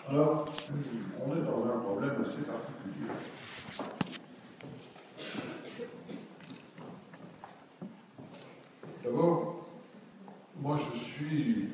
Alors, on est dans un problème assez particulier. D'abord, moi je suis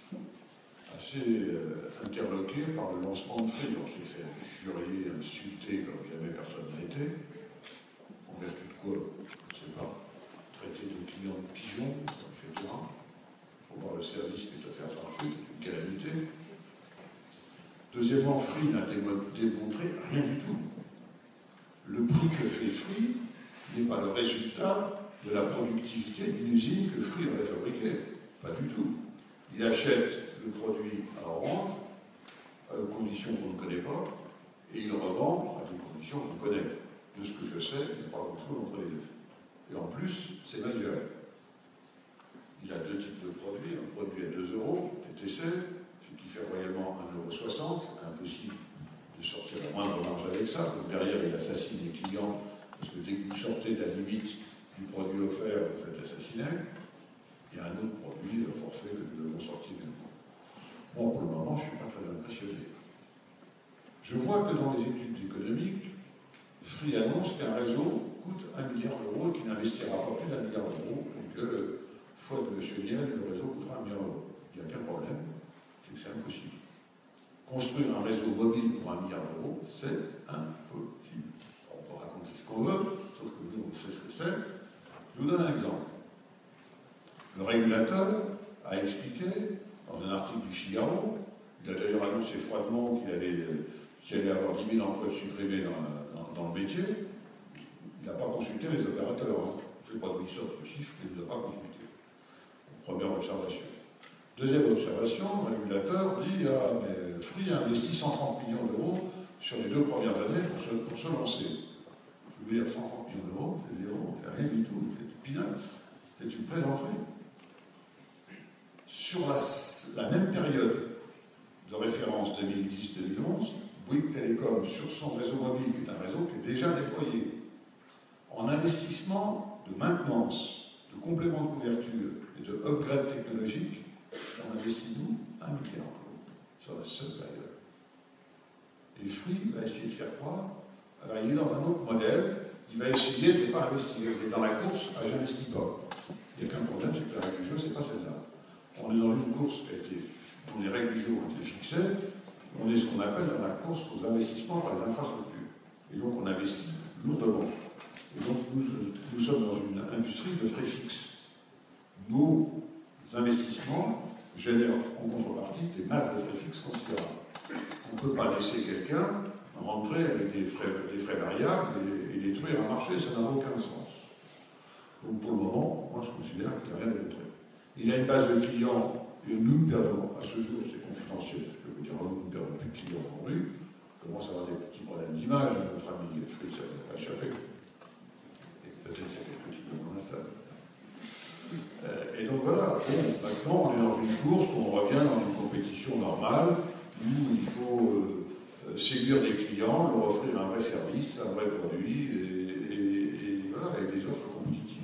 assez interloqué par le lancement de Free. On s'est fait jurer, insulter comme jamais personne n'a été. En vertu de quoi? Je ne sais pas. Traiter de clients de pigeons, etc. Il faut voir le service qui est offert par Free, c'est une calamité. Deuxièmement, Free n'a démontré rien du tout. Le prix que fait Free n'est pas le résultat de la productivité d'une usine que Free aurait fabriquée. Pas du tout. Il achète le produit à Orange, à des conditions qu'on ne connaît pas, et il le revend à des conditions qu'on connaît. De ce que je sais, il n'y a pas grand-chose entre les deux. Et en plus, c'est mal géré. Il y a deux types de produits. Un produit à 2 €, TTC, ce qui fait royalement 1,60 €. Impossible de sortir la moindre marge avec ça. Donc derrière, il assassine les clients, parce que dès que vous sortez de la limite du produit offert, vous faites assassiner. Il y a un autre produit, le forfait, que nous devons sortir également. Bon, pour le moment, je ne suis pas très impressionné. Je vois que dans les études économiques, Free annonce qu'un réseau coûte 1 milliard d'euros et qu'il n'investira pas plus d'1 milliard d'euros, et que, faute de M. Niel, le réseau coûtera 1 milliard d'euros. Il n'y a qu'un problème, c'est que c'est impossible. Construire un réseau mobile pour 1 milliard d'euros, c'est impossible. On peut raconter ce qu'on veut, sauf que nous, on sait ce que c'est. Je vous donne un exemple. Le régulateur a expliqué, dans un article du Figaro, il a d'ailleurs annoncé froidement qu'il allait avoir 10 000 emplois supprimés dans le métier. Il n'a pas consulté les opérateurs. Hein. Je ne sais pas d'où il sort ce chiffre, mais il ne l'a pas consulté. Première observation. Deuxième observation, le régulateur dit mais Free a investi 130 millions d'euros sur les 2 premières années pour se lancer. Je veux dire, 130 millions d'euros, c'est zéro, c'est rien du tout, c'est du peanuts, c'est une plaisanterie. Sur la même période de référence 2010-2011, Bouygues Telecom, sur son réseau mobile, qui est un réseau qui est déjà déployé, en investissement de maintenance, de complément de couverture et de upgrade technologique, on investit, nous, 1 milliard d'euros sur la seule période. Et Free va essayer de faire quoi? Alors, il est dans un autre modèle, il va essayer de ne pas investir. Il est dans la course à j'investis pas. Il n'y a qu'un problème, c'est que la règle du jeu, ce n'est pas celle-là. On est dans une course dont les règles du jeu ont été fixées. On est ce qu'on appelle dans la course aux investissements par les infrastructures. Et donc, on investit lourdement. Et donc, nous sommes dans une industrie de frais fixes. Nos investissements génèrent en contrepartie des masses de frais fixes considérables. On ne peut pas laisser quelqu'un rentrer avec des frais variables et détruire un marché, ça n'a aucun sens. Donc pour le moment, moi je considère qu'il n'y a rien à détruire. Il a une base de clients, et nous perdons, à ce jour, c'est confidentiel, je peux vous dire, nous ne perdons plus de clients aujourd'hui, on commence à avoir des petits problèmes d'image, notre ami Free, ça va pas échapper. Et peut-être qu'il y a quelques clients dans la salle. Et donc voilà, bon, maintenant on est dans une course où on revient dans une compétition normale, où il faut séduire des clients, leur offrir un vrai service, un vrai produit, et voilà, avec des offres compétitives.